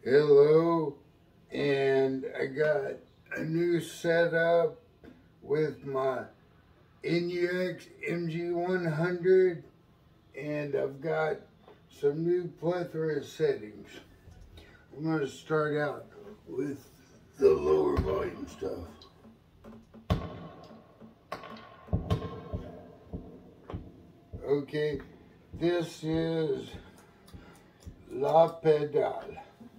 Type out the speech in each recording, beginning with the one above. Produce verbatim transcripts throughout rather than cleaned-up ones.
Hello, and I got a new setup with my N U X M G one hundred, and I've got some new plethora settings. I'm going to start out with the lower volume stuff. Okay, this is La Pedale.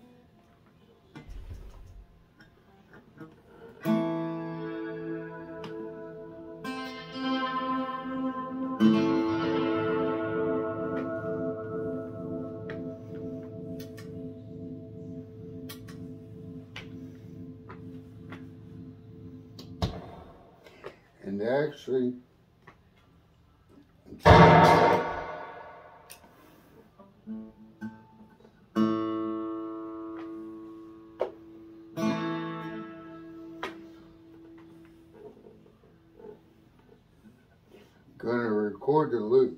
And actually, gonna record the loop.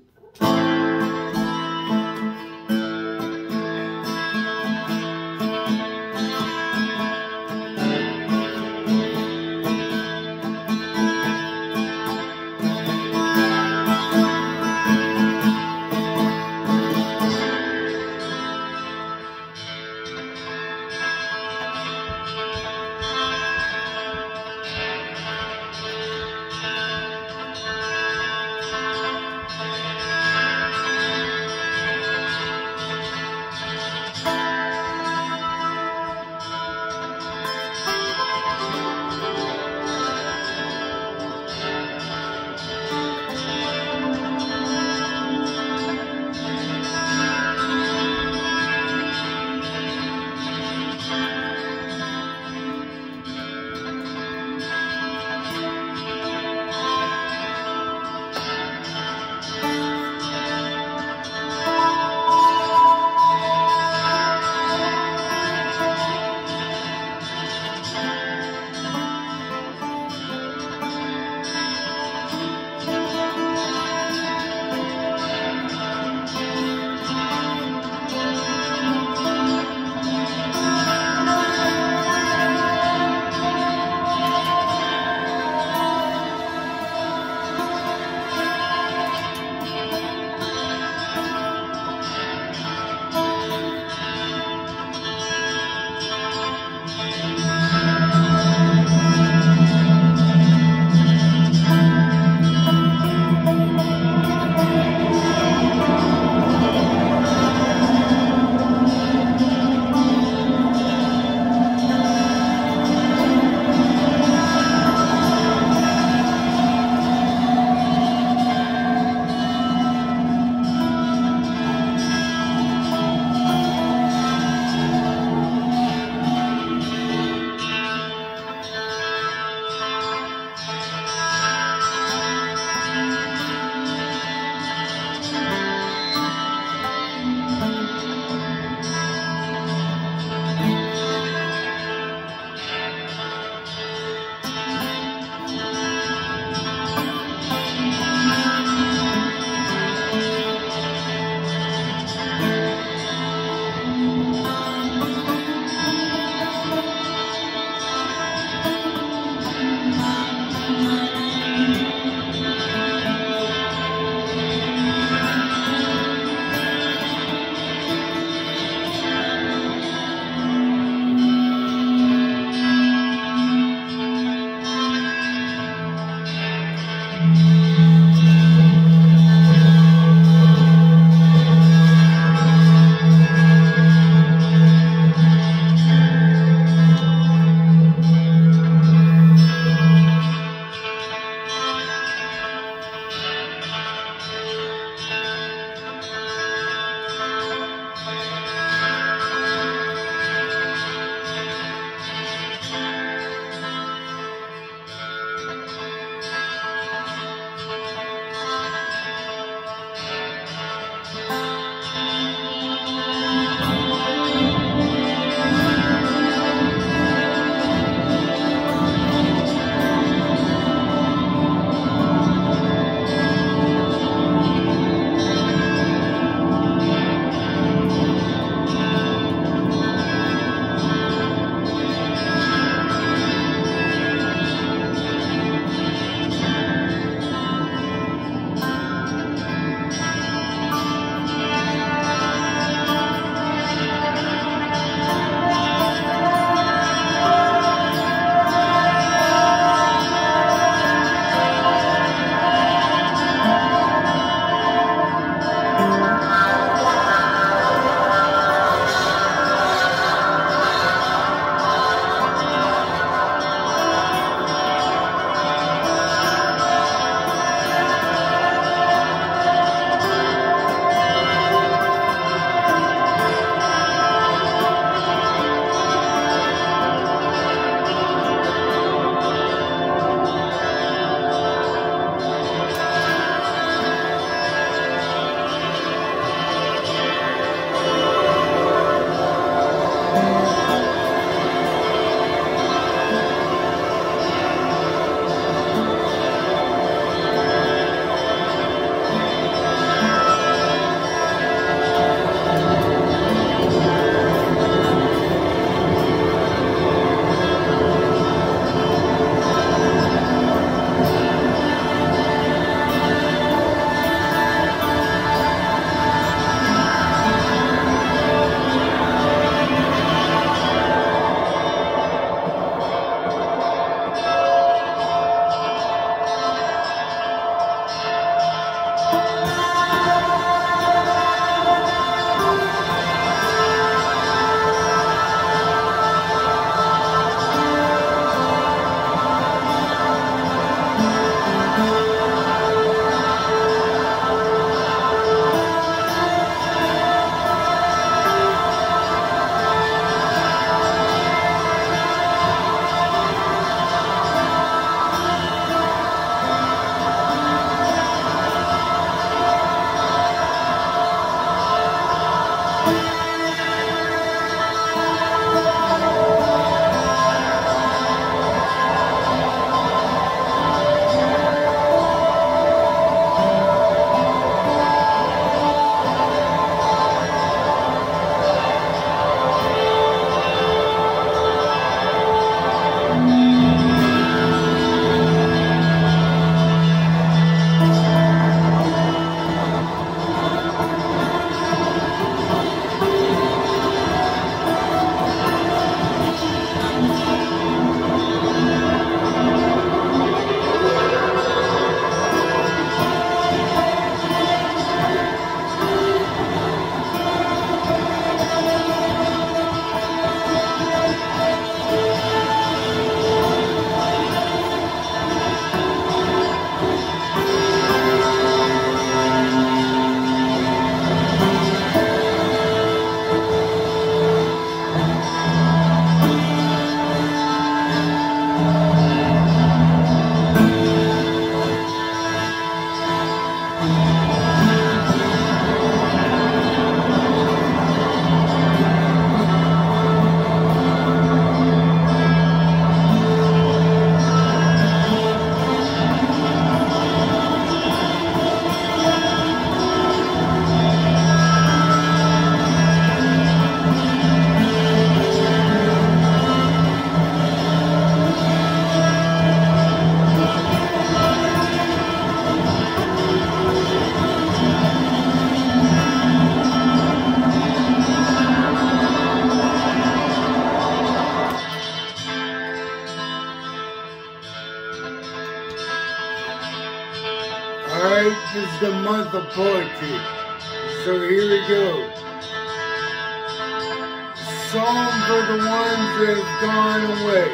right? This is the month of poetry. So here we go. Song for the ones that have gone away.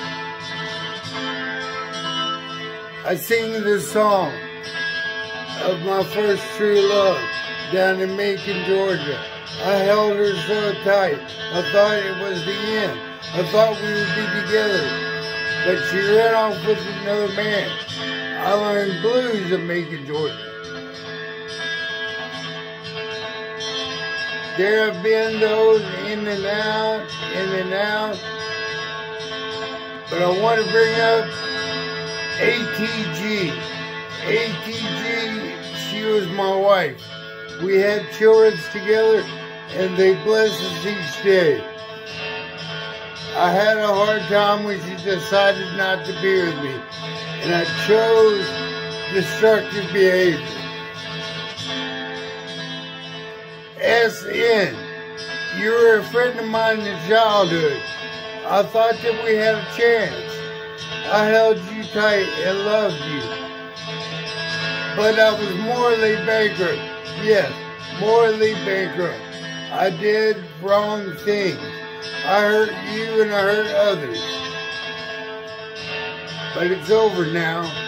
I sing this song of my first true love down in Macon, Georgia. I held her so tight, I thought it was the end. I thought we would be together, but she ran off with another man. I learned blues in Macon, Georgia. There have been those in and out, in and out, but I want to bring up A T G. A T G, she was my wife. We had children together, and they blessed us each day. I had a hard time when she decided not to be with me, and I chose destructive behavior. S N, you were a friend of mine in childhood. I thought that we had a chance. I held you tight and loved you. But I was morally bankrupt. Yes, morally bankrupt. I did wrong things. I hurt you and I hurt others. But it's over now.